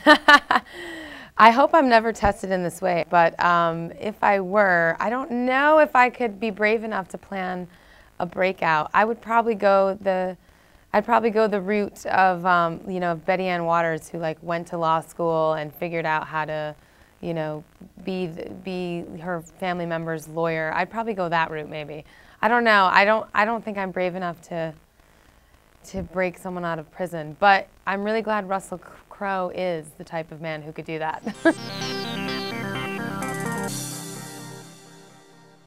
I hope I'm never tested in this way, but if I were, I don't know if I could be brave enough to plan a breakout. I'd probably go the route of, you know, Betty Ann Waters, who like went to law school and figured out how to, you know, be her family member's lawyer. I'd probably go that route maybe. I don't know. I don't think I'm brave enough to break someone out of prison, but I'm really glad Russell Crowe is the type of man who could do that.